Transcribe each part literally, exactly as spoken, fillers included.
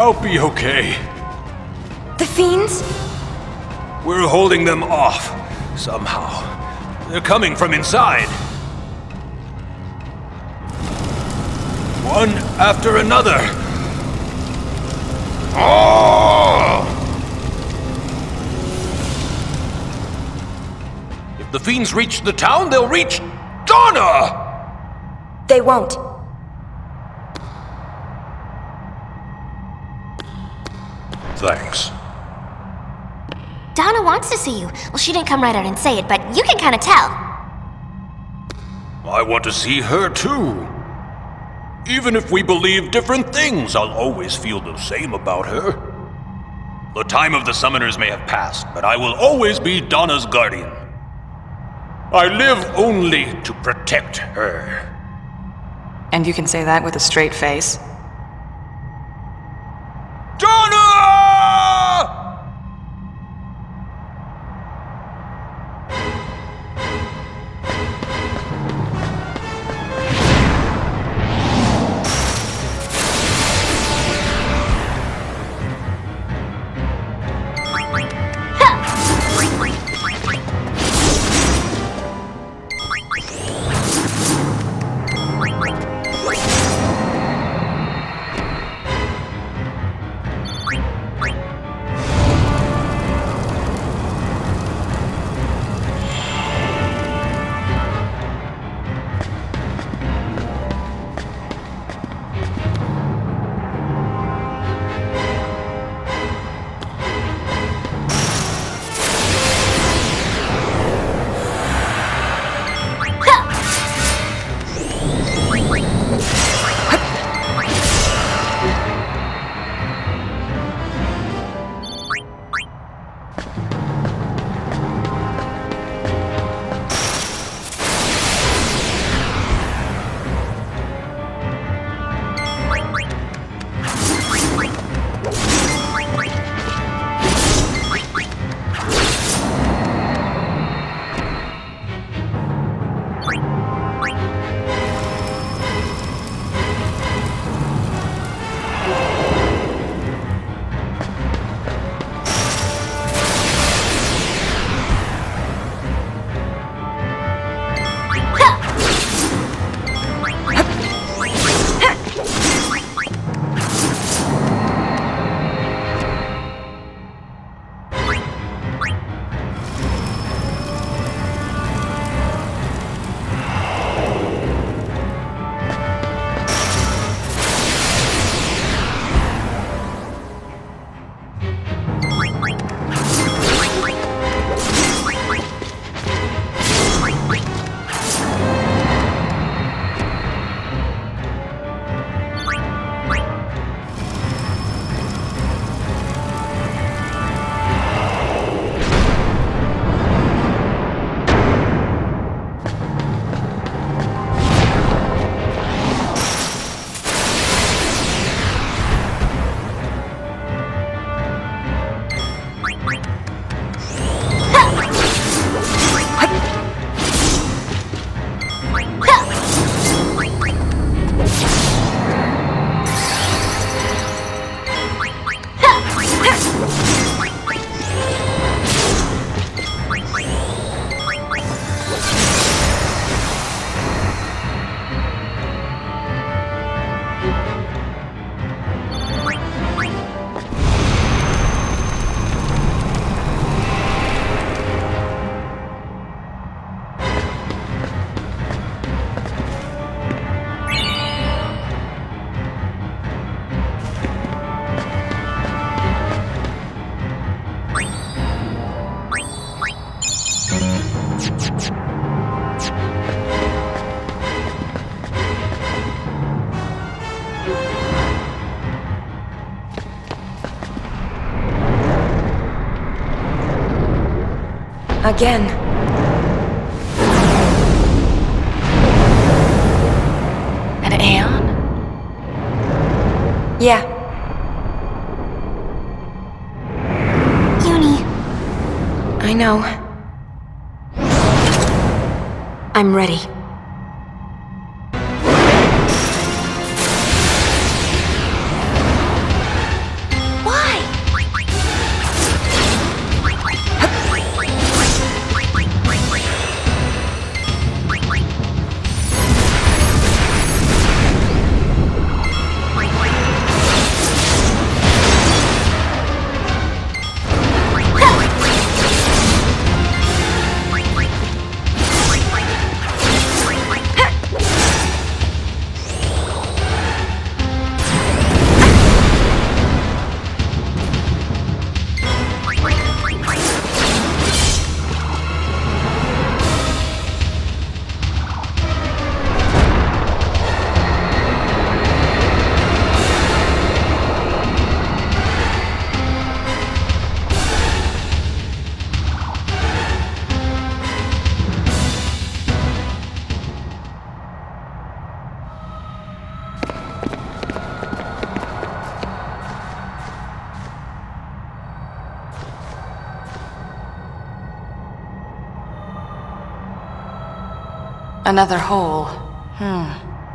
I'll be okay. The fiends? We're holding them off, somehow. They're coming from inside. One after another. Oh! If the fiends reach the town, they'll reach Donna! They won't. Thanks. Donna wants to see you. Well, she didn't come right out and say it, but you can kind of tell. I want to see her too. Even if we believe different things, I'll always feel the same about her. The time of the summoners may have passed, but I will always be Donna's guardian. I live only to protect her. And you can say that with a straight face? Donna! Again. An Aeon? Yeah. Uni. I know. I'm ready. Another hole. Hmm.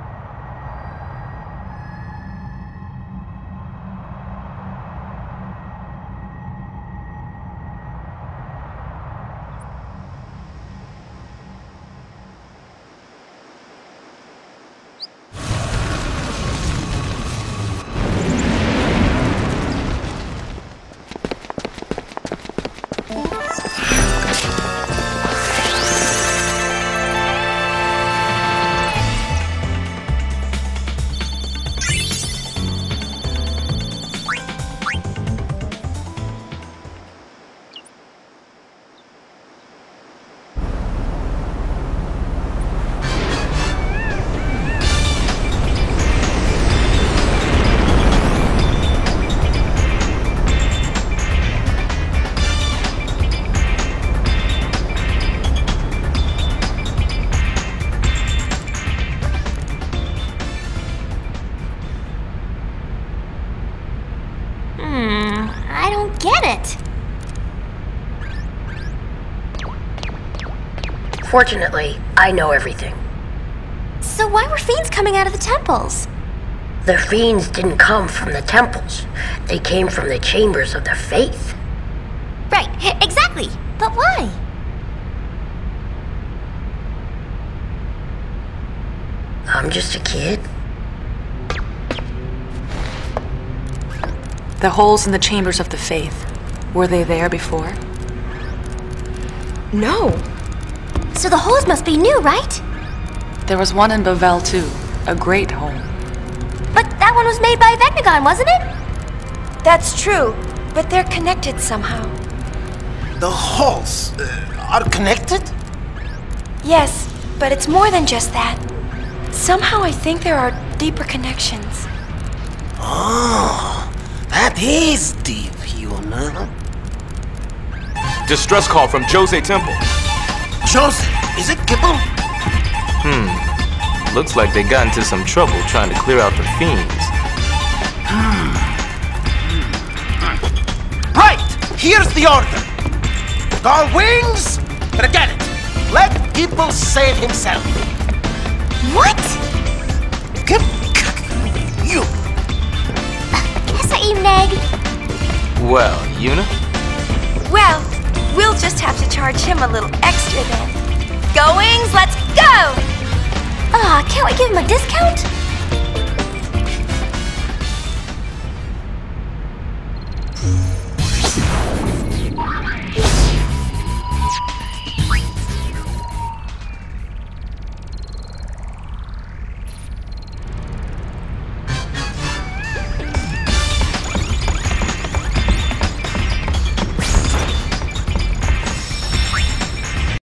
I don't get it. Fortunately, I know everything. So why were fiends coming out of the temples? The fiends didn't come from the temples. They came from the chambers of the faith. Right, exactly. But why? I'm just a kid. The holes in the chambers of the faith. Were they there before? No. So the holes must be new, right? There was one in Bevelle too. A great hole. But that one was made by Vecnagon, wasn't it? That's true, but they're connected somehow. The holes uh, are connected? Yes, but it's more than just that. Somehow I think there are deeper connections. Oh, that is deep, Yuna. Distress call from Jose Temple. Jose, is it Kibble? Hmm. Looks like they got into some trouble trying to clear out the fiends. Right! Here's the order. Gull Wings, forget it. Let Kibble save himself. What? Kib... You. Guess I eat an egg. Well, Yuna? Well, we'll just have to charge him a little extra then. Go Wings, let's go! Aw, can't we give him a discount?